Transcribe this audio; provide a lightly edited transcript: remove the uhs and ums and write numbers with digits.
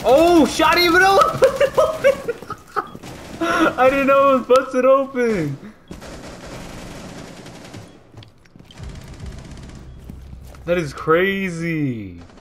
Oh, shot even though it busted open. I didn't know it was busted open. That is crazy.